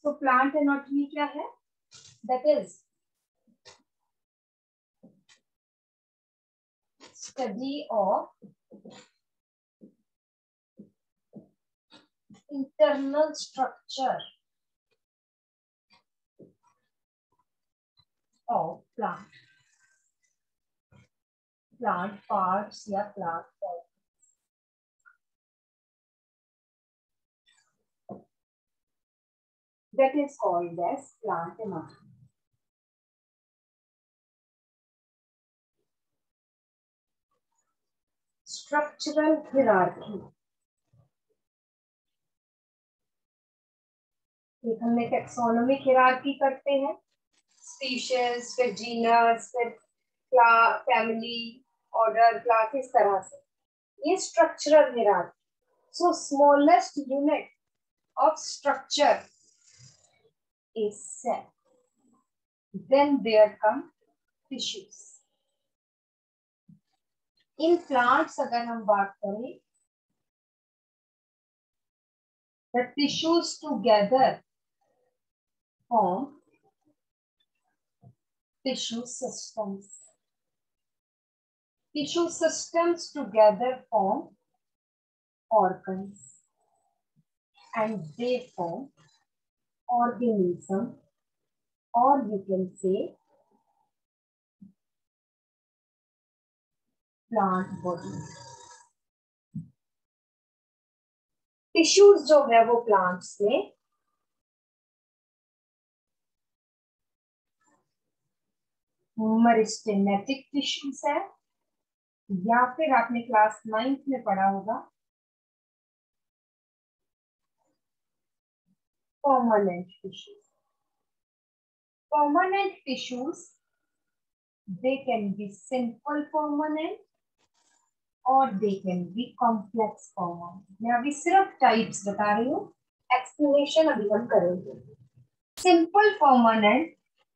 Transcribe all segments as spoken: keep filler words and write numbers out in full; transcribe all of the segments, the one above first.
तो plant anatomy क्या है? That is study of internal structure of plant, plant parts या plant part, that is called as plant anatomy. Structural hierarchy. एक हमने taxonomic hierarchy करते हैं, स्पीशीज, फिर जीनस, फिर क्लास, फैमिली, ऑर्डर, क्लास, इस तरह से. ये structural hierarchy. So smallest unit of structure is cell. Then there come tissues. In plants अगर हम बात करें, the tissues together form tissue systems. Tissue systems together form organs, and they form organism, or you can say plant body. Tissues जो है वो plants में meristematic tissues है, या फिर आपने क्लास नाइन्थ में पढ़ा होगा permanent tissues. Permanent tissues, they can be simple permanent or they can be complex permanent. मैं अभी सिर्फ टाइप्स बता रही हूँ, एक्सप्लेनेशन अभी हम करेंगे. Simple permanent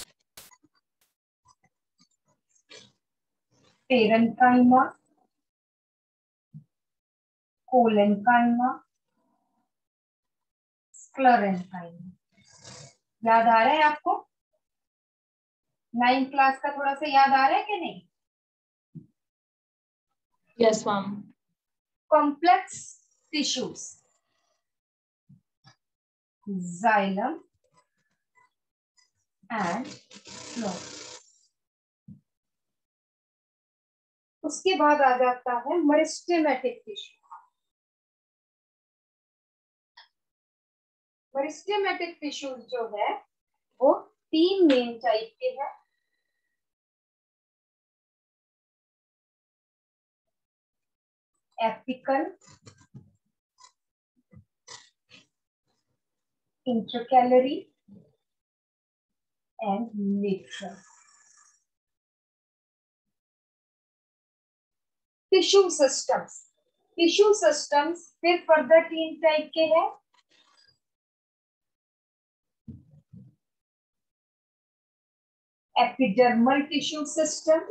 parenchyma, collenchyma, sclerenchyma. याद आ रहा है आपको? नाइन्थ क्लास का थोड़ा सा याद आ रहा है कि नहीं? Yes ma'am. Complex tissues, xylem and phloem. उसके बाद आ जाता है मेरिस्टेमेटिक टिश्यू. मेरिस्टेमेटिक टिश्यूज जो है वो तीन मेन टाइप के हैं. Apical, intercalary and lateral. Tissue systems, tissue systems फिर फर्दर तीन टाइप के हैं. Epidermal tissue system,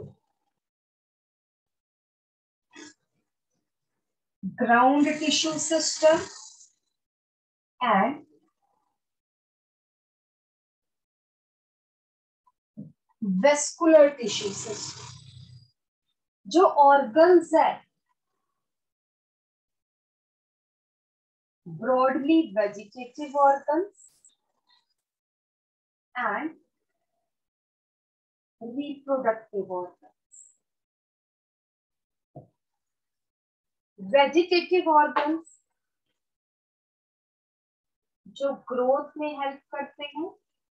ground tissue system and vascular tissue system. जो ऑर्गन्स है broadly vegetative organs and reproductive organs. Vegetative organs जो growth में हेल्प करते हैं,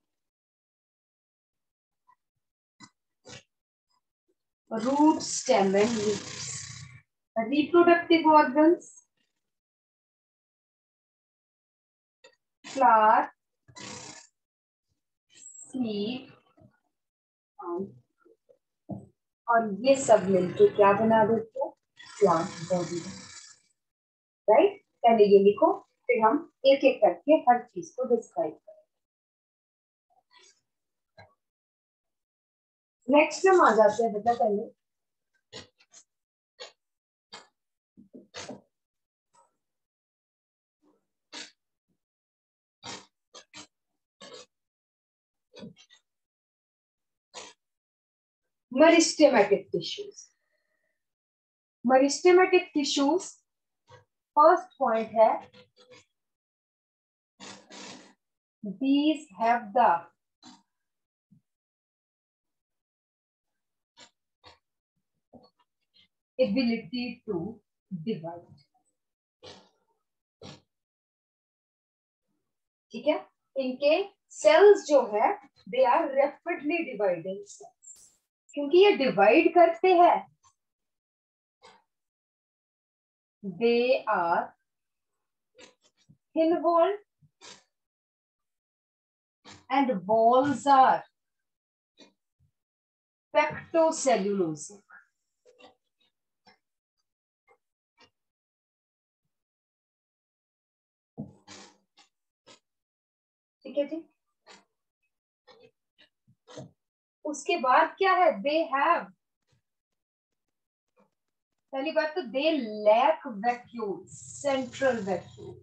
root, stem and leaves. Reproductive organs, flower, seed, और ये सब मिलके क्या बना देते हैं? Plant body. राइट? पहले ये लिखो, फिर हम एक एक करके हर चीज को डिस्क्राइब करें. नेक्स्ट हम आ जाते हैं बेटा पहले meristematic tissues, meristematic tissues first point है, these have the ability to divide. ठीक है, इनके सेल्स जो है they are rapidly dividing cells, क्योंकि ये डिवाइड करते हैं, they are thin walled and walls are pectocellulosic. ठीक है जी, उसके बाद क्या है, दे हैव, पहली बात तो they lack vacuole, central vacuole.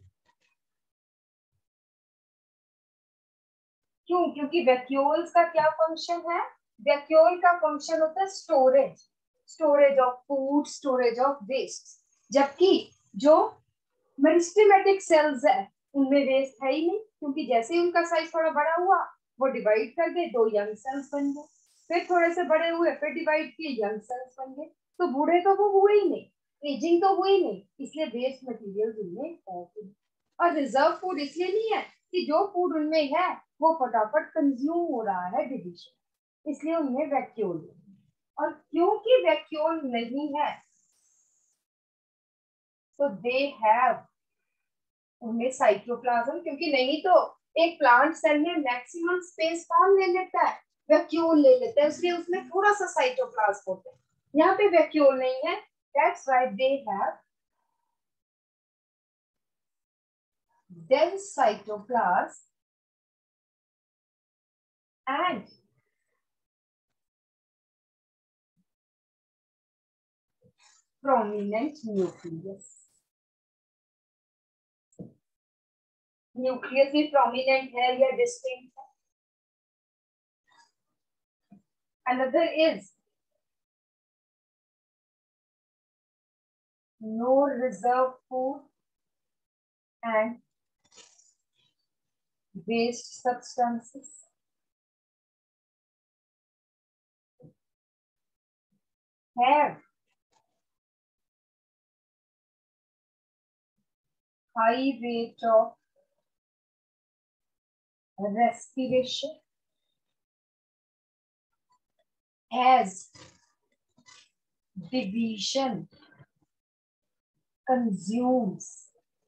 क्यों? क्योंकि वैक्यूल्स का क्या फंक्शन है, वैक्यूल का फंक्शन होता है storage, storage of food, storage of waste, जबकि जो मेरिस्टेमेटिक सेल्स है उनमें वेस्ट है ही नहीं, क्योंकि जैसे ही उनका साइज थोड़ा बड़ा हुआ वो डिवाइड कर गए, दो यंग सेल्स बन गए, फिर थोड़े से बड़े हुए, फिर डिवाइड किए, यंग सेल्स बन गए, तो बूढ़े तो वो हुए ही नहीं, एजिंग तो हुई नहीं, इसलिए वेस्ट मटेरियल उनमें है। और रिजर्व फूड इसलिए नहीं है कि जो फूड उनमें है वो फटाफट कंज्यूम हो रहा है डिविजन, इसलिए उनमें वैक्यूल, और क्योंकि वैक्यूल नहीं है तो दे हैव, उनमें साइटोप्लाज्म, क्योंकि नहीं तो एक प्लांट सेल में मैक्सिमम स्पेस कौन ले लेता है, वैक्यूल ले लेता है, इसलिए उसमें थोड़ा सा साइटोप्लाज्म होता है, यहाँ पे वैक्यूल नहीं है, that's why they have dense cytoplasm and prominent nucleus. Nucleus भी प्रोमिनेंट है या डिस्टिंक्ट है? Another is no reserve food and waste substances. Have high rate of respiration, as division consumes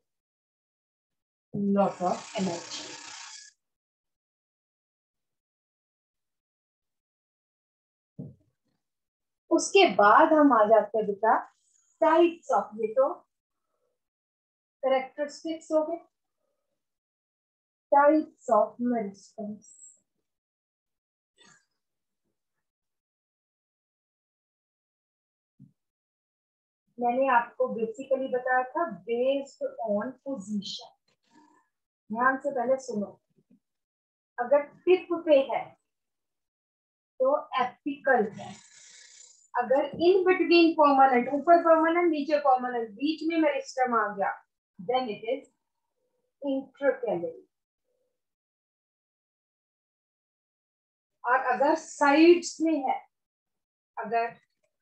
a lot of energy. उसके बाद हम आ जाते हैं बेटा टाइप्स ऑफ, ये तो कैरेक्टरिस्टिक्स हो गए, टाइप्स ऑफ मेरिस्टेम्स। मैंने आपको बेसिकली बताया था बेस्ड ऑन पोजीशन, ध्यान से पहले सुनो, अगर टिप पे है तो एपिकल है, अगर इन बिटवीन परमानेंट, ऊपर परमानेंट नीचे परमानेंट, बीच में मेरिस्टेम आ गया, देन इट इज इंट्राकैलरी, और अगर साइड्स में है, अगर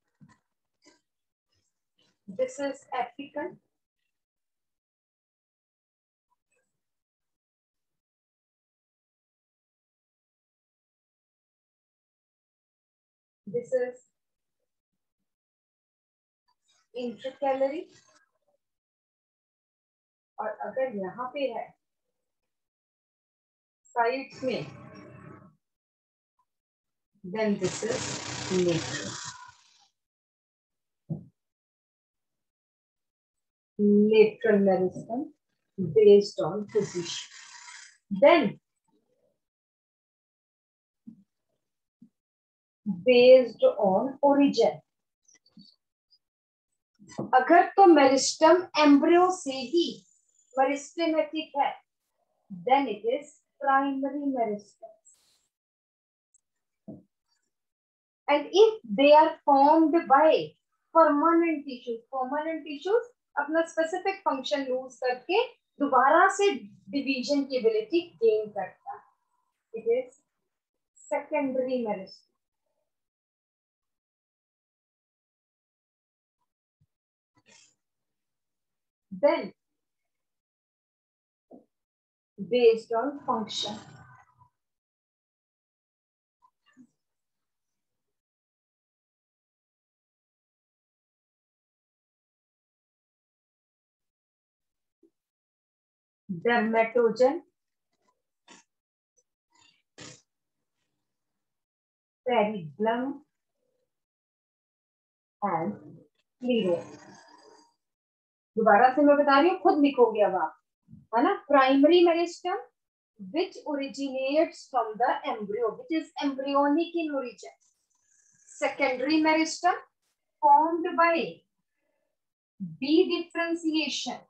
this is apical, this is intercalary, और अगर यहाँ पे है साइड्स में, then this is lateral. Lateral meristem based on position. Then based on origin. अगर तो मेरिस्टम एम्ब्रियो से ही मेरिस्टेमेटिक है, then it is primary meristem. And if they are formed by permanent tissues, permanent tissues अपना specific function lose करके दोबारा से division की ability gain करता है. It is secondary meristem. Then, based on function, dermatogen, peribulum, and sclera. दोबारा से मैं बता रही हूँ, खुद लिखोगे अब आप, है ना. Primary meristem which originates from the embryo, which is embryonic in origin. Secondary meristem formed by dedifferentiation.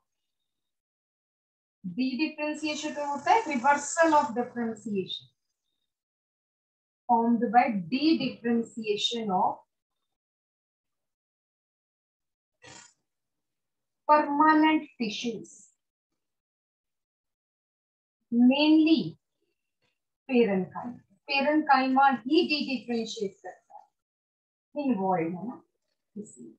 Dedifferentiation क्या होता है? Reversal of differentiation. Formed by dedifferentiation of permanent tissues. Mainly parenchyma. Parenchyma he dedifferentiate करता है. Involved है ना. इसलिए.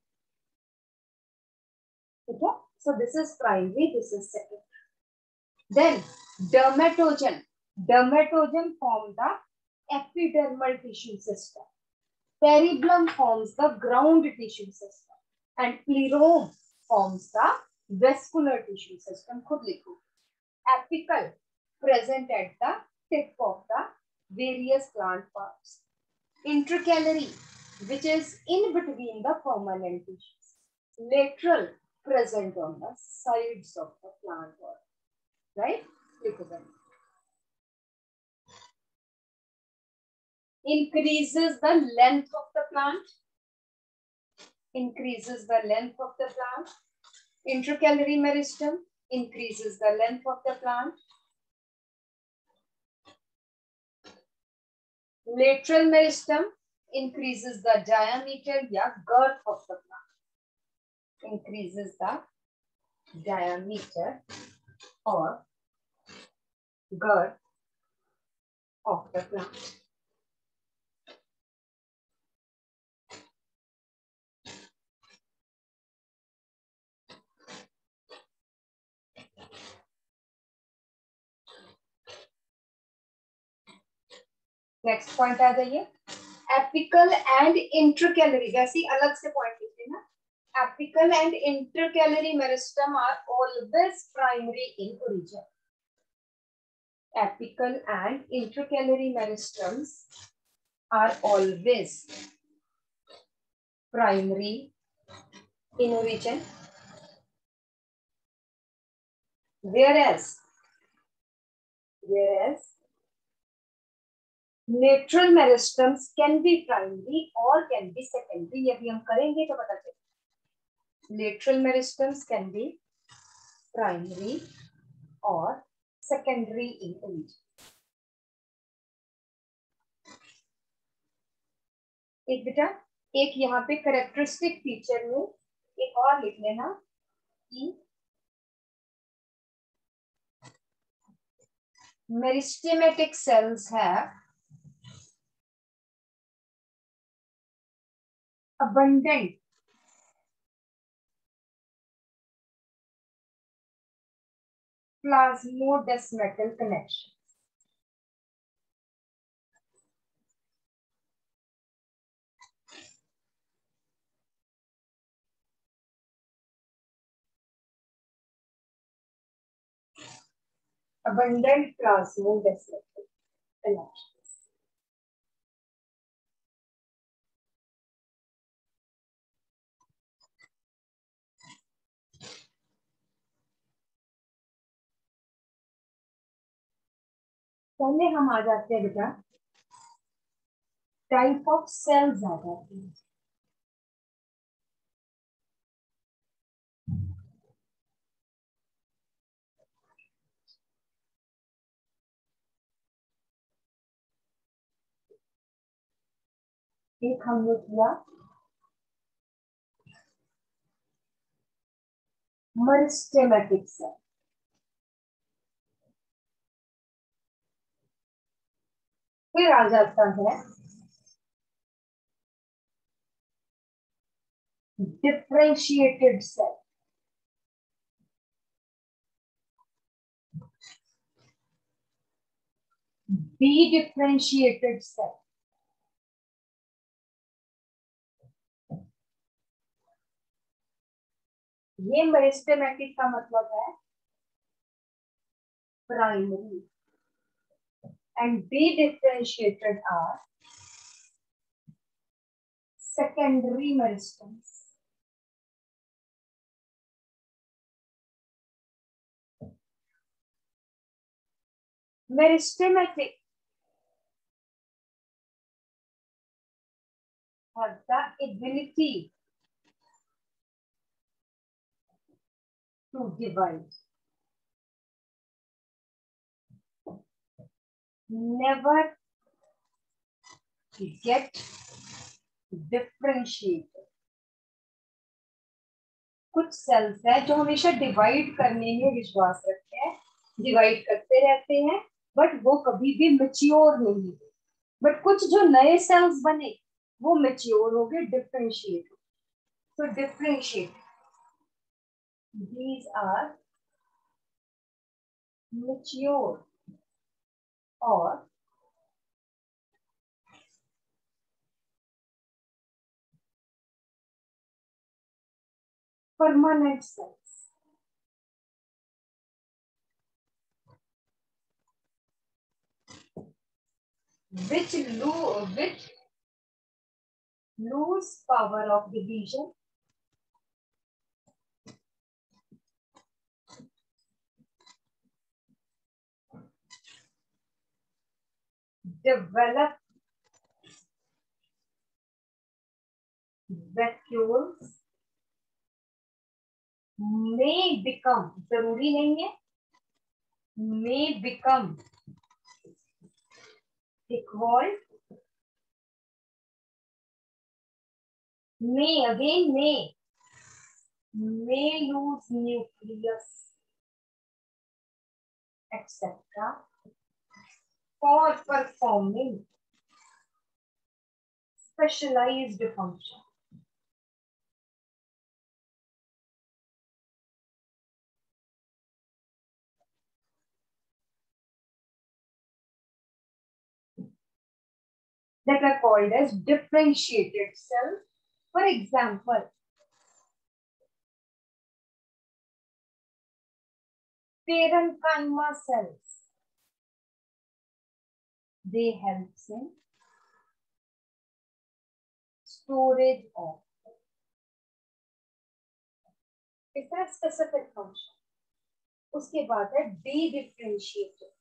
ठीक है? So this is primary, this is secondary. Then dermatogen. Dermatogen form the epidermal tissue system. Peribulum forms the ground tissue system. And plerome forms the vascular tissue system. खुद लिखो. Apical present at the tip of the various plant parts. Intercalary, which is in between the permanent tissues. Lateral, present on the sides of the plant body. Right? Increases the length of the plant. Increases the length of the plant. Intercalary meristem increases the length of the plant. Lateral meristem increases the diameter या girth of the plant. Increases the diameter or girth of the plant. Next point आ जाइए. Apical and intercalary. वैसे अलग से point लिखिए ना. Apical and intercalary meristem are always primary in origin. Apical and intercalary meristems are always primary in origin. Whereas, whereas lateral meristems can be primary or can be secondary. यदि हम करेंगे तो पता चलेगा. Lateral meristems can be primary or secondary in origin. एक बेटा एक यहाँ पे characteristic feature में एक और लिख लेना कि meristematic cells have abundant plasmodesmatal connection. Abundant plasmodesmatal connection. पहले हम आ जाते हैं बेटा टाइप ऑफ सेल्स आ जाते हैं. एक हमने किया मेरिस्टेमेटिक सेल, फिर आ जाता है differentiated cell. B differentiated cell, ये मेरिस्टेमेटिक का मतलब है primary, and B differentiated are secondary meristems. Meristematic have the ability to divide, never get differentiated. कुछ सेल्स है जो हमेशा डिवाइड करने में विश्वास रखते हैं, डिवाइड करते रहते हैं, बट वो कभी भी मैच्योर नहीं हुए। बट कुछ जो नए सेल्स बने वो मैच्योर हो गए, डिफरेंशिएट। तो differentiate, these are mature or permanent cells. Which, lo which lose power of division, develop vacuoles, may become, जरूरी नहीं है, may become equal, may again may, may lose nucleus, et cetera for performing specialized function. That are called as differentiated cells. For example, parenchyma cells, they help in storage of, इसका specific function. उसके बाद है de-differentiated.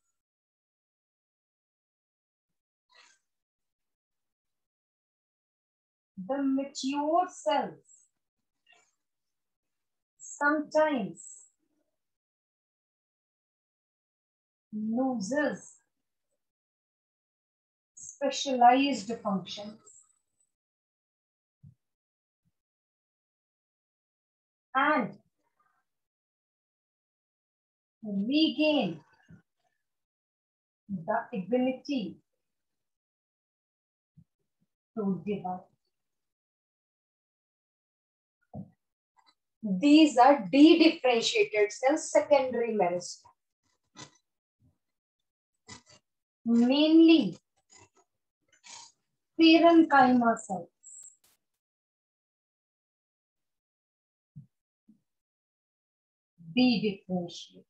The mature cells sometimes loses specialized functions and regain the ability to divide. These are de-differentiated cells, secondary meristem. Mainly parenchyma cells. De-differentiate.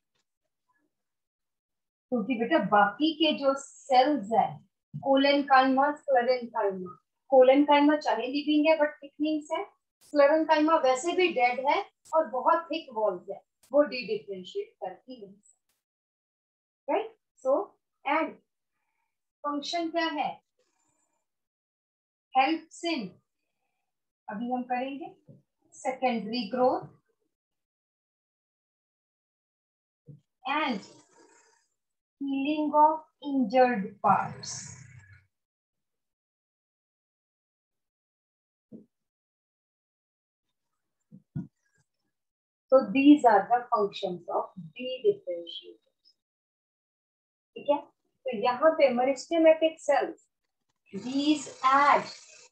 क्योंकि बेटा बाकी के जो cells है, कोलेनकाइमा, स्क्लेरेनकाइमा, कोलेनकाइमा चाहे लिविंग है बट थिकनिंग्स है, sclerenchyma वैसे भी डेड है और बहुत थिक वॉल्स है, वो डी डिफरेंशिएट करती है, राइट? सो एंड फंक्शन क्या है? हेल्प्स इन, अभी हम करेंगे secondary growth and healing of injured parts. So these are the functions of D differentiators. ठीक है, तो यहाँ पे meristematic cells, these add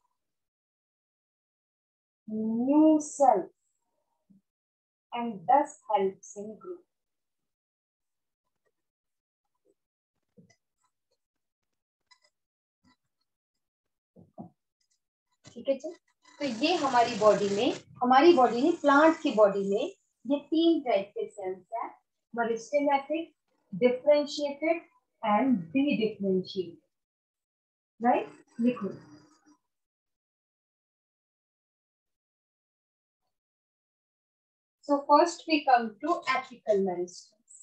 new cells and thus helps in growth. ठीक है जी, तो ये हमारी बॉडी में, हमारी बॉडी में, प्लांट की बॉडी में ये तीन टाइप के सेल्स हैं, meristematic, differentiated and dedifferentiated, right? लिखो. So first we come to apical meristems.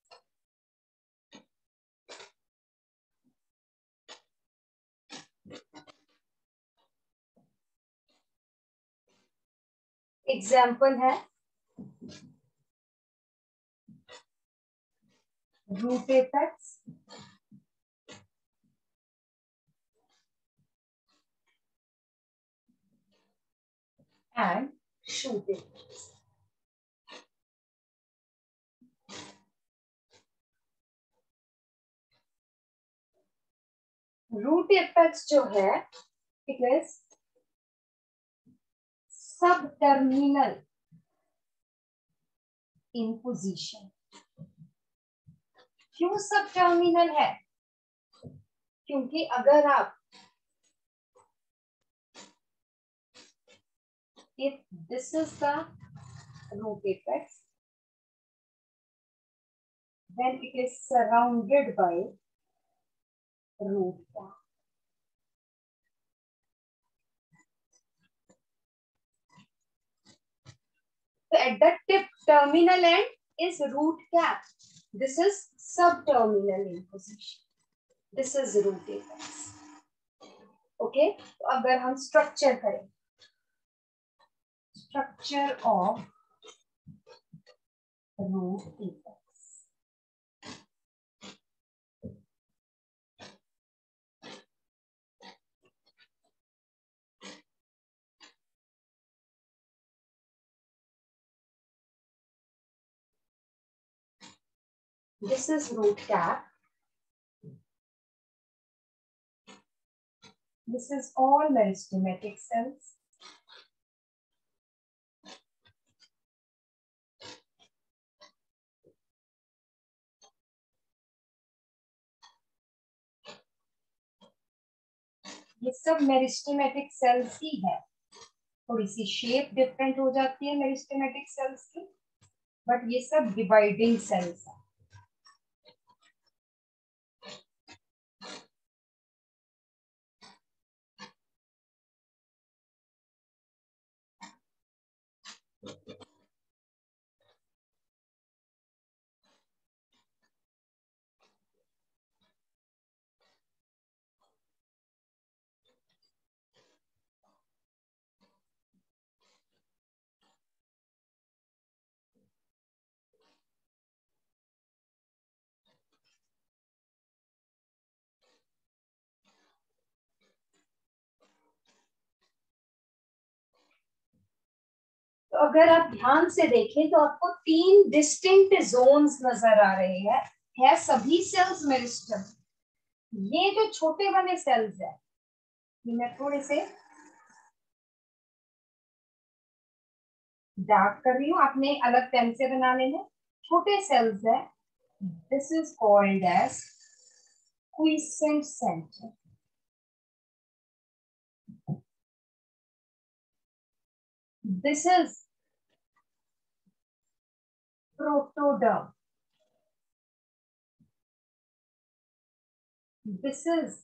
Example है root apex, and shoot apex. Root apex जो है, it is subterminal in position. क्यों सब टर्मिनल है? क्योंकि अगर आप, if this is the root apex, then it is surrounded by root cap. So at the tip terminal end is root cap. This is subterminal in position. This is root apex. Okay, तो अगर हम structure करें, structure of root apex. This is root cap. This is all meristematic cells. ये सब meristematic cells ही है. थोड़ी सी shape different हो जाती है मेरिस्टेमेटिक सेल्स की, बट ये सब डिवाइडिंग सेल्स है. तो अगर आप ध्यान से देखें तो आपको तीन डिस्टिंक्ट जोन्स नजर आ रहे हैं. है सभी सेल्स मेरिस्टम. ये जो छोटे वाले सेल्स है, ये मैं थोड़े से डार्क कर रही हूँ, आपने अलग पेन से बना लेना. छोटे सेल्स है, this is called as quiescent centre. This is protoderm. This is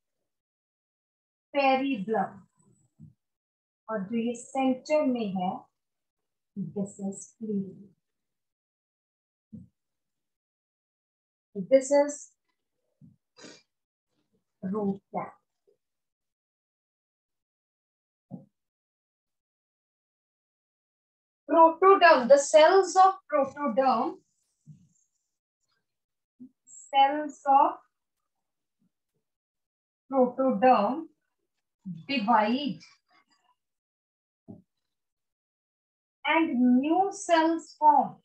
periblem. और जो ये सेंटर में है, this is fluid. This is root cap. Protoderm, the cells of protoderm, cells of protoderm divide and new cells formed.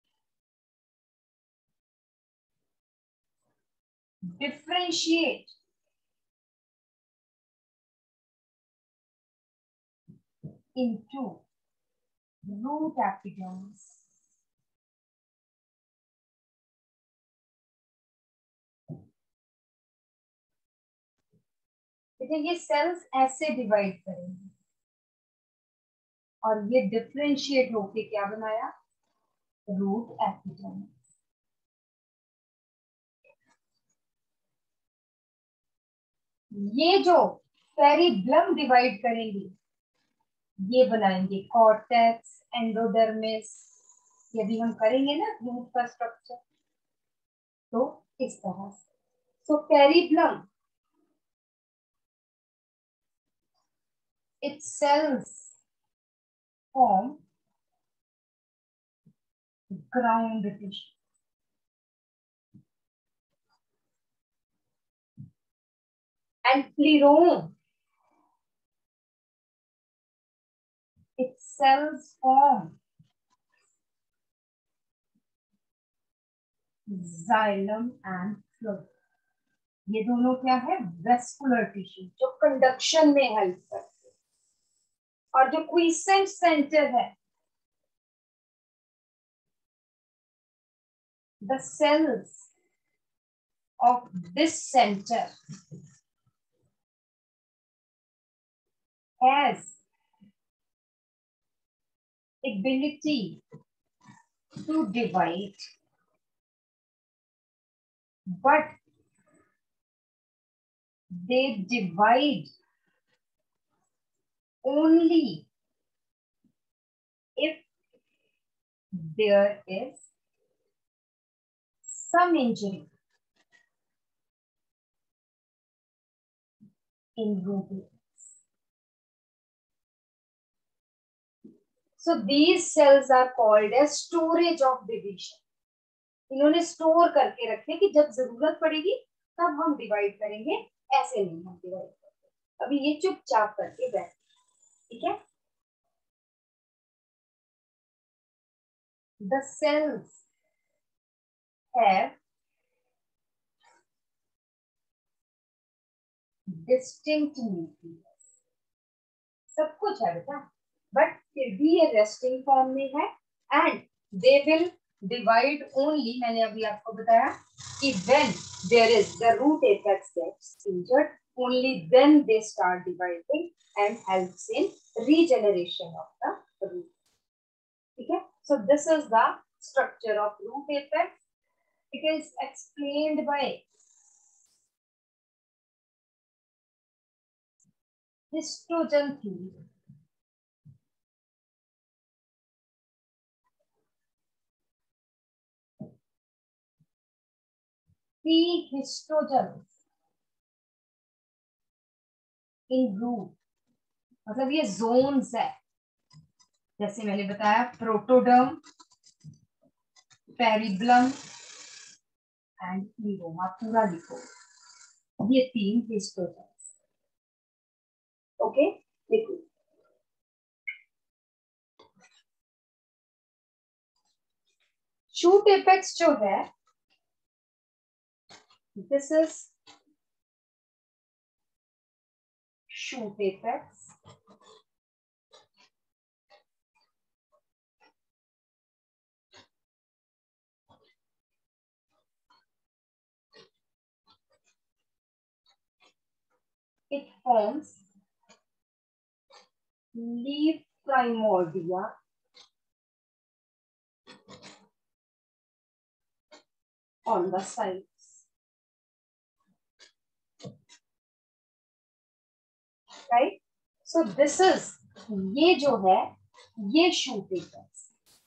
Differentiate into root epidermis. देखिए ये sales ऐसे divide करेंगे और ये डिफरेंशिएट होके क्या बनाया, रूट एपिडर्मिस। ये जो पेरिब्लम डिवाइड करेंगे ये बनाएंगे कॉर्टेक्स, एंडोडर्मिस। ये भी हम करेंगे ना रूट का स्ट्रक्चर, तो इस तरह से। सो पेरिब्लम its cells form ground tissue. And plerome, its cells form xylem and phloem. ये दोनों क्या है, वेस्कुलर टिश्यू जो कंडक्शन में हेल्प करते हैं। और जो क्विसेंट सेंटर है, the cells of this center has ability to divide, but they divide only if there is some injury in root. So these cells are called as storage of division. इन्होंने store करके रखे कि जब जरूरत पड़ेगी तब हम डिवाइड करेंगे, ऐसे नहीं हम डिवाइड करते। अभी ये चुपचाप करके बैठ, ठीक है। The cells have distinct nucleus. सब कुछ है बेटा, बट फिर भी ये रेस्टिंग फॉर्म में है and they will divide only, मैंने अभी आपको बताया कि when there is the root apex gets injured, only then they start dividing and helps in regeneration of the root, ठीक है। So this is the structure of root apex. It is explained by histogen theory. Three histogens in root, मतलब ये zones है, जैसे मैंने बताया protoderm, पेरिब्लम and प्लीरोम. आप पूरा लिखो, ये तीन हिस्टोजेंस. ओके, लिखो. शूट एपेक्स जो है, this is shoot apex. It forms leaf primordia on the sides. Right? So this is, ये जो है ये shoot apex.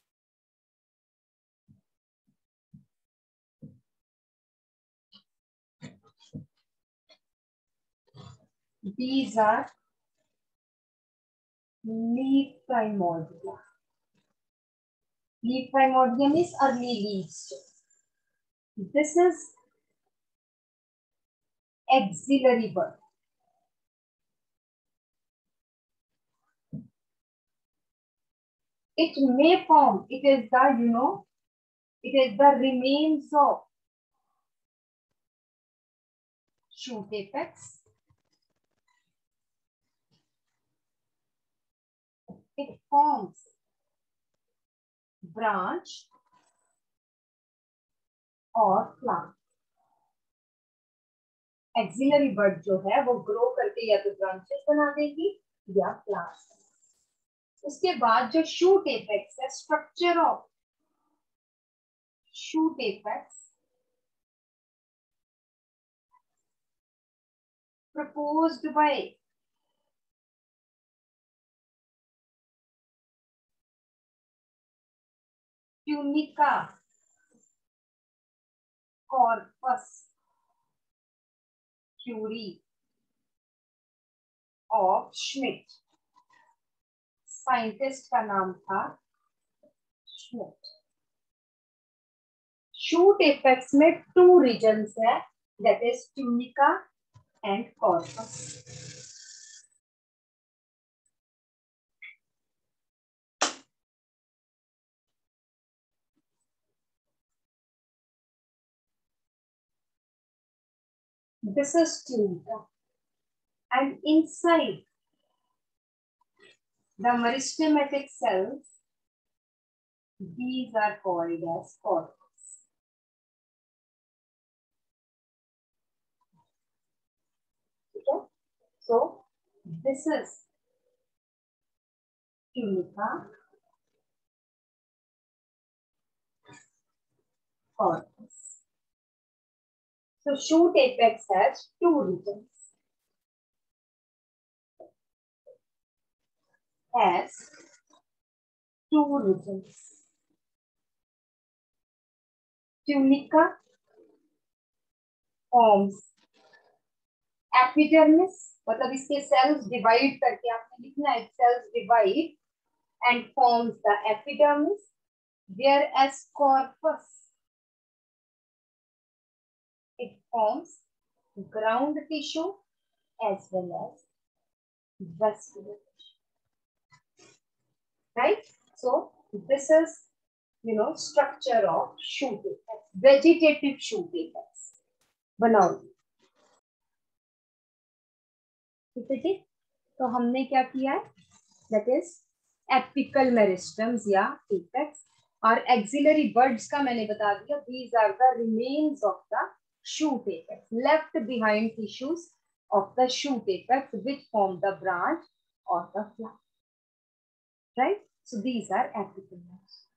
These are leaf primordia. Leaf primordia means early leaves. This is axillary bud. It may form, it is the, you know, it is the remains of shoot apex. It forms branch और plant. Axillary bud जो है वो grow करके या तो branches बना देगी या प्लांट. उसके बाद जो शूट एपेक्स है, structure of shoot apex proposed by tunica corpus curie of Schmidt. Scientist का नाम था Schmidt. शूट एपेक्स में टू रीजन्स है, that is tunica and corpus. This is tunica, and inside the meristematic cells, these are called as corpus. Okay? So this is tunica, corpus. So shoot apex has two regions. Has two regions. Tunica forms epidermis, मतलब इसके cells divide करके आपने लिखना है, cells divide and forms the epidermis, whereas corpus it forms ground tissue as well as vascular tissue. Right? So this is, you know, structure of shoot apex, vegetative shoot apex. बनाओ. ठीक है जी. तो हमने क्या किया है, that is apical meristems या apex, और axillary buds का मैंने बता दिया, these are the remains of the shoot apex, left behind tissues of the shoot apex which form the branch or the flower. Right? So these are apical meristems.